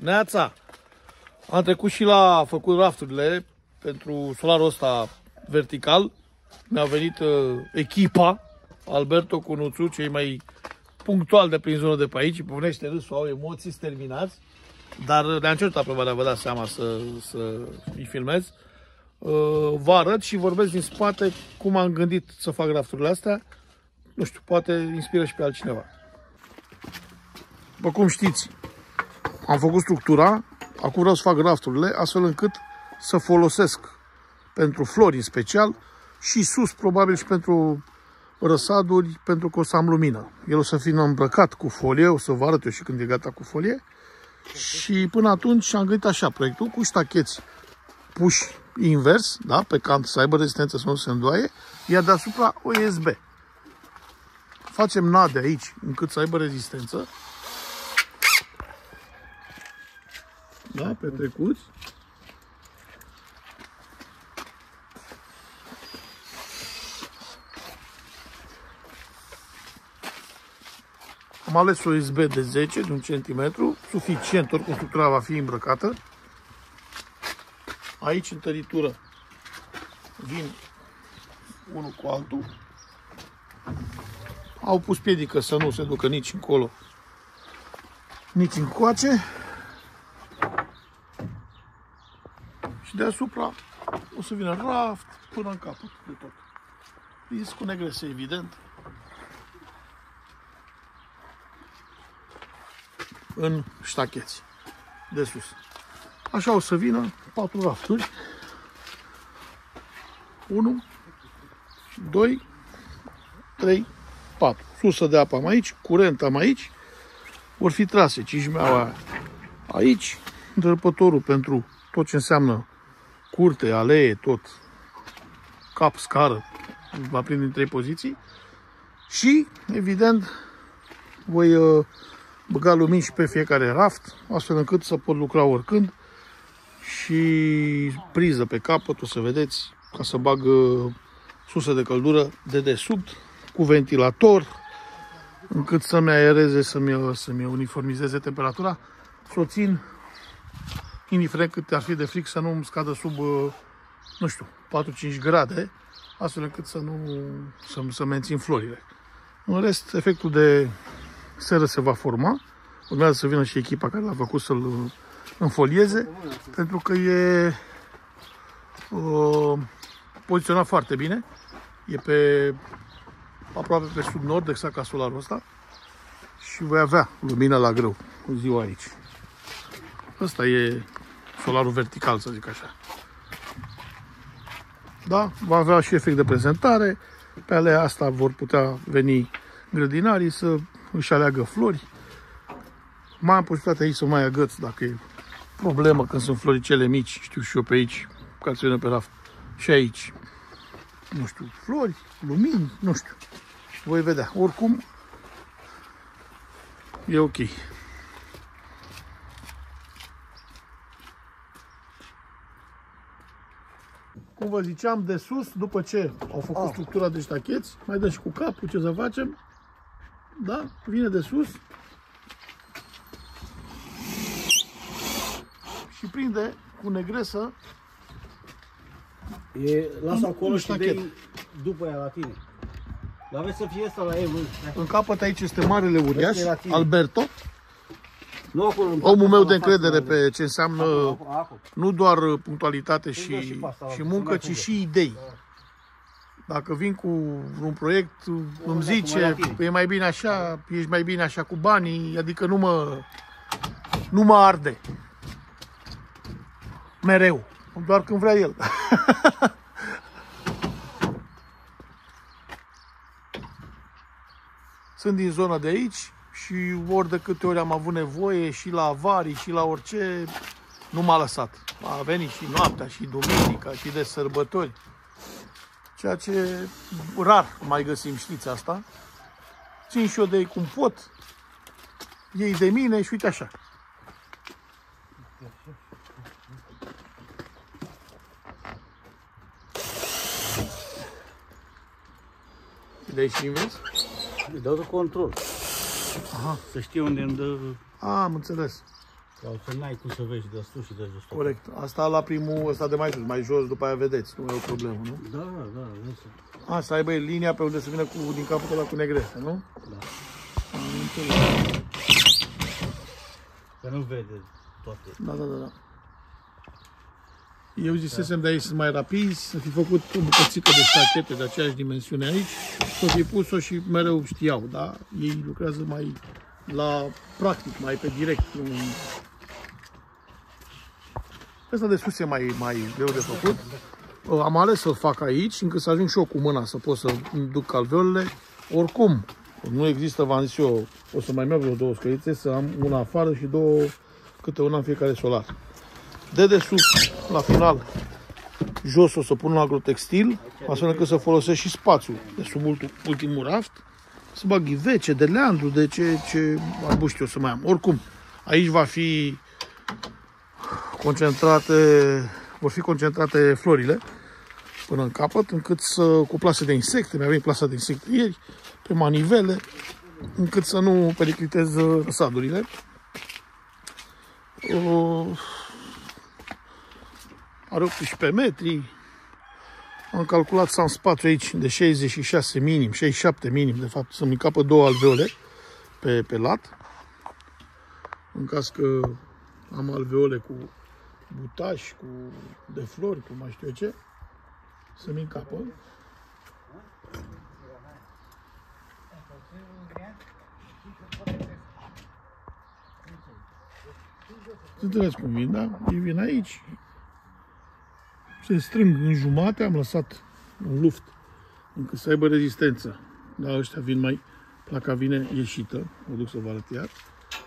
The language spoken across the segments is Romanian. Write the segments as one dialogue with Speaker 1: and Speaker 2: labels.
Speaker 1: Neața! Am trecut și la făcut rafturile pentru solarul ăsta vertical. Mi-a venit echipa, Alberto cu Nuțu, cei mai punctuali de prin zonă de pe aici. Povnește râsul, au emoții, sunt terminați. Dar ne-am certat pe Valea, vă dați seama să îi filmez. Vă arăt și vorbesc din spate cum am gândit să fac rafturile astea. Nu știu, poate inspiră și pe altcineva. După cum știți, am făcut structura. Acum vreau să fac rafturile astfel încât să folosesc pentru flori în special și sus probabil și pentru răsaduri, pentru că o să am lumină. El o să fie îmbrăcat cu folie, o să vă arăt eu și când e gata cu folie. Și până atunci am gândit așa proiectul, cu ștacheți puși invers, da, pe cant, să aibă rezistență să nu se îndoaie, iar deasupra USB. Facem nade aici încât să aibă rezistență. Da, petrecuți. Am ales o USB de 10, de 1 cm, suficient, oricum structura va fi îmbrăcată. Aici, în tăritură, vin unul cu altul. Au pus piedică să nu se ducă nici încolo, nici încoace. Și deasupra o să vină raft până în capăt de tot. Vedeți cu negrese, evident. În ștacheți de sus. Așa o să vină 4 rafturi. 1, 2, 3, 4. Sursă de apă am aici, curent am aici. Vor fi trase cișmeaua aici, îndrăpătorul pentru tot ce înseamnă curte, alee, tot, cap, scară, va prinde în 3 poziții. Și, evident, voi băga lumini și pe fiecare raft, astfel încât să pot lucra oricând. Și priză pe capăt, o să vedeți, ca să bag sursă de căldură de desubt, cu ventilator, încât să-mi aereze, să-mi uniformizeze temperatura. Să o țin, indiferent cât ar fi de fric, să nu îmi scadă sub, nu știu, 4-5 grade, astfel încât să mențin florile. În rest, efectul de seră se va forma. Urmează să vină și echipa care l-a făcut să-l înfolieze, pentru că e poziționat foarte bine. E aproape pe sud-nord, exact ca solarul ăsta. Și voi avea lumină la greu în ziua aici. Ăsta e solarul vertical, să zic așa. Da? Va avea și efect de prezentare. Pe alea asta vor putea veni grădinarii să își aleagă flori. Mai am posibilitatea aici să mai agăț dacă e problemă când sunt floricele mici. Știu și eu pe aici, care se vină pe raft. Și aici, nu știu, flori, lumini, nu știu. Voi vedea. Oricum, e ok. Cum vă ziceam, de sus, după ce au făcut structura de ștacheți, mai dă și cu capul, ce să facem? Da? Vine de sus și prinde cu negresă.
Speaker 2: Lasă acolo și dai după ea la tine. Dar aveți să fie asta la el.
Speaker 1: În capăt aici este marele uriaș, Alberto.
Speaker 2: Nu acolo,
Speaker 1: omul meu de încredere pe ce înseamnă nu doar punctualitate și muncă, ci și idei. Dacă vin cu un proiect, îmi zice, e mai bine așa, ești mai bine așa cu banii, adică nu mă arde. Mereu, doar când vrea el. Sunt din zona de aici și ori de câte ori am avut nevoie, și la avarii, și la orice, nu m-a lăsat. A venit și noaptea, și duminica, și de sărbători. Ceea ce rar mai găsim, știți asta. Țin și eu de ei cum pot, ei de mine și uite așa. Le-ai și invers?
Speaker 2: Îi dau de control.
Speaker 1: Aha.
Speaker 2: Să știe unde îmi dă...
Speaker 1: Am înțeles.
Speaker 2: Sau să n-ai cum să vezi de sus și de jos.
Speaker 1: Corect. Asta la primul, ăsta de mai sus, mai jos, după aia vedeți. Nu e o problemă, nu?
Speaker 2: Da, vezi.
Speaker 1: Să aibă linia pe unde să vină din capătul ăla cu negrese, nu?
Speaker 2: Da.
Speaker 1: Am înțeles.
Speaker 2: Că nu vede toate.
Speaker 1: Da. Eu zisesem de aici sunt mai rapizi, să fi făcut o bucățică de stachete de aceeași dimensiune aici, să fi pus-o și mereu știau, da? Ei lucrează mai la practic, mai pe direct. Ăsta de sus e mai greu de făcut. Am ales să-l fac aici, încât să ajung și eu cu mâna să pot să duc calveolele. Oricum, nu există, v-am zis eu, o să mai merg vreo 2 scărițe, să am una afară și 2, câte una în fiecare solar. De desubt, la final, jos o să pun un agrotextil, astfel încât să folosesc și spațiul de sub ultimul raft, să bag ghivece, de leandru, de ce arbuști o să mai am. Oricum, aici vor fi concentrate florile până în capăt, încât cu plase de insecte, mi-a venit plasa de insecte ieri, pe manivele, încât să nu periclitez răsadurile. Are 18 metri. Am calculat să am spațiu aici de 66 minim, 67 minim, de fapt, să-mi încapă 2 alveole pe lat. În caz că am alveole cu butași, cu de flori, cu mai știu eu ce, să-mi încapă. Înțelegeți cum vin, da? Ei vin aici, se strâng în jumate, am lăsat un luft încât să aibă rezistență. Dar ăștia vin mai, placa vine ieșită, o duc să vă arăt iar.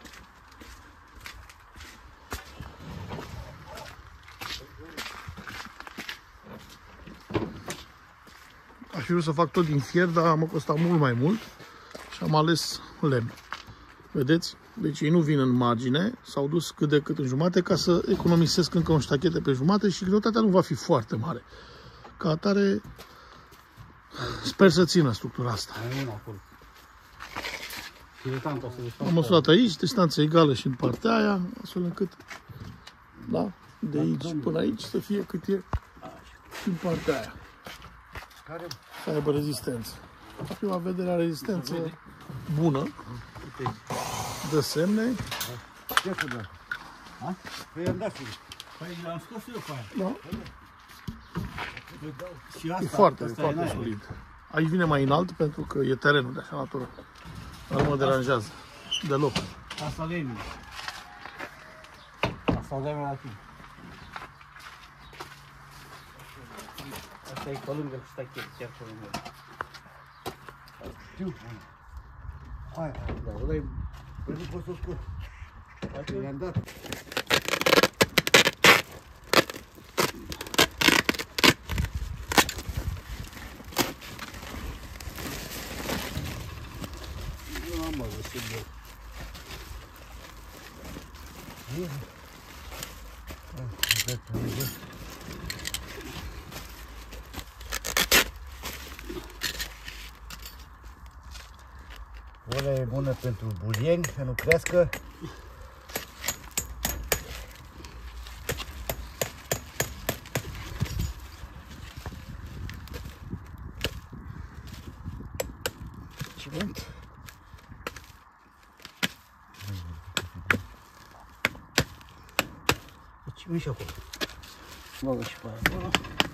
Speaker 1: Aș fi vrut să fac tot din fier, dar mă costa mult mai mult și am ales lemn. Vedeți? Deci ei nu vin în margine, s-au dus cât de cât în jumate ca să economisesc încă un ștachete pe jumate și greutatea nu va fi foarte mare. Ca atare, sper să țină structura asta. Am măsurat aici, distanță egală și în partea aia, astfel încât, da, de aici până aici să fie cât e în partea aia. Să aibă rezistență. La prima vedere are rezistență bună. Dă semne.
Speaker 2: Ce să dă? Păi i-am dat frig. Păi l-am scos eu pe aia.
Speaker 1: Da.
Speaker 2: Și asta,
Speaker 1: E foarte solid. Aici vine mai înalt pentru că e terenul de așa natură. Dar nu mă deranjează deloc.
Speaker 2: Asta lemn. Asta lemn la tine. Asta e pe lângă stachet, chiar pe lângă. Știu. Aia, da, ăla-i... Păi nu pot să o scot. I-am dat. Nu am găsit de... Oala e bună pentru bulieni, să nu crească. Excelent. Deci, și acolo. Bagă și pe aia acolo.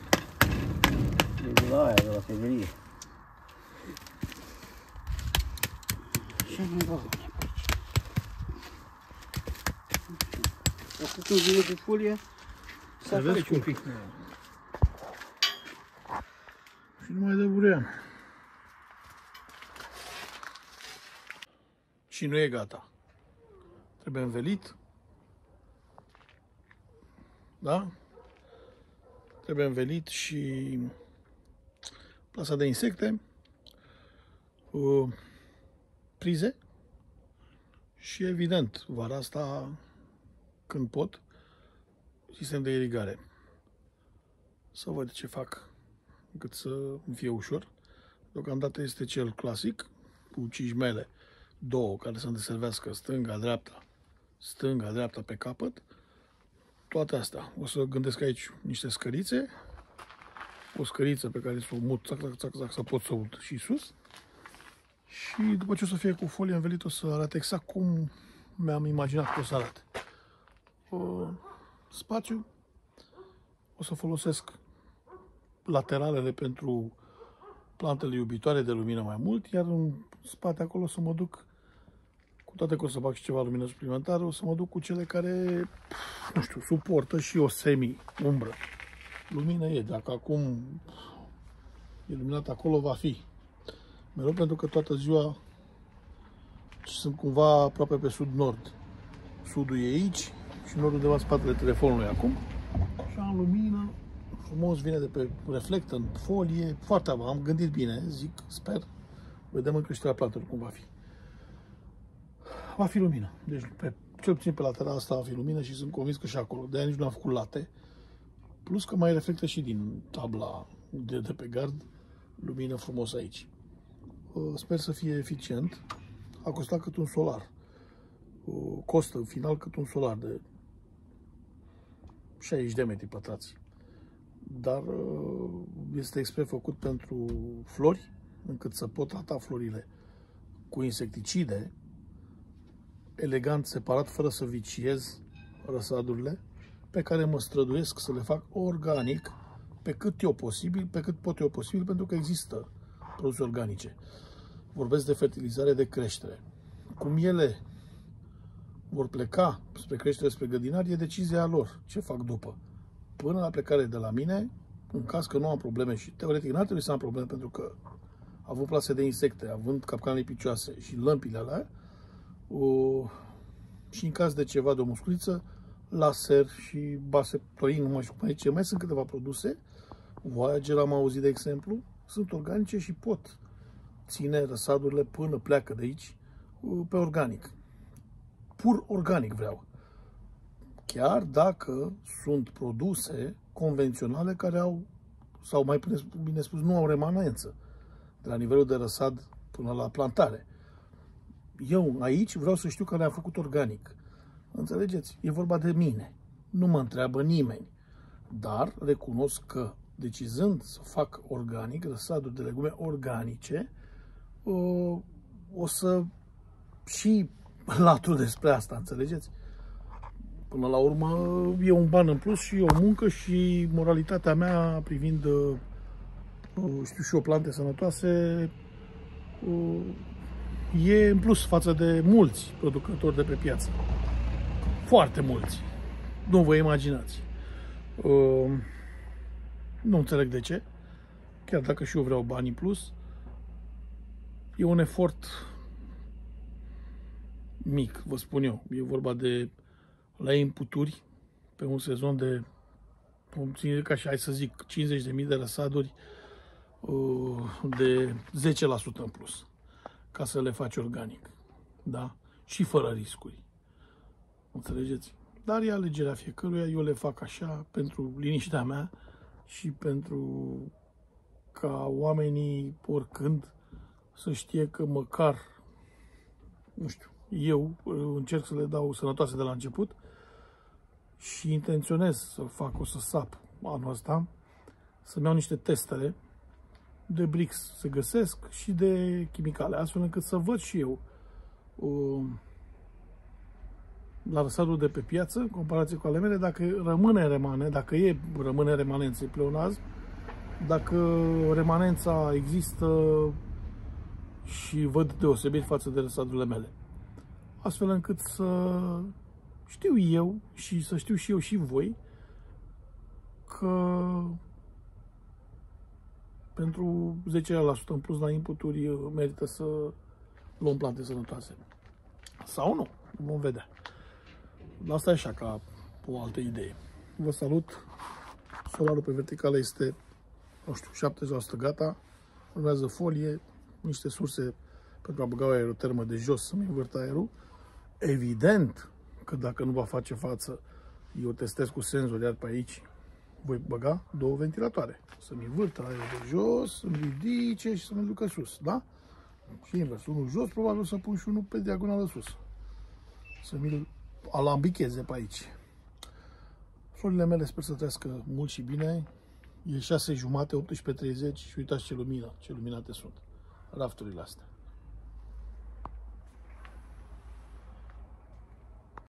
Speaker 2: E de la aia, de la femeie. Și mai bagă pe aici. Acum când vine cu folie, să faci un pic.
Speaker 1: Și nu mai dă burean. Și nu e gata. Trebuie învelit. Da? Trebuie învelit și plasa de insecte, prize și, evident, vara asta, când pot, sistem de irigare. Să văd ce fac încât să îmi fie ușor. Deocamdată este cel clasic, cu cijmele, 2 care să-mi deservească stânga, dreapta, stânga, dreapta, pe capăt. Toate astea. O să gândesc aici niște scărițe. O scăriță pe care să o mut, să pot să o mut și sus. Și după ce o să fie cu folie învelită, o să arate exact cum mi-am imaginat că o să arate. Spațiu. O să folosesc lateralele pentru plantele iubitoare de lumină mai mult, iar în spate acolo o să mă duc, cu toate că o să fac și ceva lumină suplimentară, o să mă duc cu cele care, nu știu, suportă și o semi-umbră. Lumină e, dacă acum e luminat acolo, va fi. Mereu pentru că toată ziua sunt cumva aproape pe sud-nord. Sudul e aici și nordul undeva în spatele telefonului acum. Și am lumină, frumos, vine de pe reflectă în folie, foarte am gândit bine, zic, sper. Vedem în creșterea plantelor cum va fi. Va fi lumină. Deci, cel puțin pe lateral asta va fi lumină și sunt convins că și acolo. De-aia nici nu am făcut late. Plus că mai reflectă și din tabla de pe gard lumină frumos aici. Sper să fie eficient. A costat cât un solar. Costă în final cât un solar de 60 de metri pătrați. Dar este expres făcut pentru flori, încât să pot trata florile cu insecticide, elegant, separat, fără să viciez răsadurile, pe care mă străduiesc să le fac organic, pe cât pot eu posibil, pentru că există produse organice. Vorbesc de fertilizare de creștere. Cum ele vor pleca spre creștere, spre grădinari, e decizia lor. Ce fac după? Până la plecare de la mine, în caz că nu am probleme și teoretic n-ar trebui să am probleme, pentru că având plase de insecte, având capcane picioase și lămpile alea, și în caz de ceva de o musculiță, laser și baseptoin, nu mai știu cum aici, mai sunt câteva produse, Voyager am auzit de exemplu, sunt organice și pot ține răsadurile până pleacă de aici pe organic. Pur organic vreau. Chiar dacă sunt produse convenționale care au, sau mai bine spus, nu au remanență de la nivelul de răsad până la plantare. Eu aici vreau să știu că le-am făcut organic. Înțelegeți? E vorba de mine. Nu mă întreabă nimeni. Dar recunosc că, decizând să fac organic, răsaduri de legume organice, o să și latru despre asta, înțelegeți? Până la urmă, e un ban în plus și o muncă și moralitatea mea privind, știu și eu, plante sănătoase, e în plus față de mulți producători de pe piață. Foarte mulți. Nu vă imaginați. Nu înțeleg de ce. Chiar dacă și eu vreau bani în plus, e un efort mic, vă spun eu. E vorba de la inputuri pe un sezon de, ca și hai să zic, 50.000 de răsaduri, de 10% în plus, ca să le faci organic. Da? Și fără riscuri. Înțelegeți? Dar e alegerea fiecăruia, eu le fac așa pentru liniștea mea și pentru ca oamenii oricând să știe că măcar, nu știu, eu încerc să le dau sănătoase de la început și intenționez să fac, o să sap anul ăsta, să-mi iau niște testele de Brix, se găsesc, și de chimicale, astfel încât să văd și eu la răsadul de pe piață, în comparație cu ale mele, dacă rămâne remanențe pleonazm, dacă remanența există și văd deosebiri față de răsadurile mele. Astfel încât să știu eu și să știu și eu și voi că pentru 10% în plus la inputuri merită să luăm plante sănătoase. Sau nu, vom vedea. Asta e așa, ca o altă idee. Vă salut. Solarul pe verticală este, nu știu, 70% gata. Urmează folie, niște surse pentru a băga o aerotermă de jos să-mi învârt aerul. Evident că dacă nu va face față, eu testez cu senzor, iar pe aici voi băga 2 ventilatoare. Să-mi învârtă aerul de jos, să-mi ridice și să-mi ducă sus, da? Și invers, unul jos, probabil să pun și unul pe diagonală sus. Să mi-l alambicheze pe aici. Florile mele sper să trăiască mult și bine. E 6:30, 18:30 și uitați ce luminate sunt rafturile astea.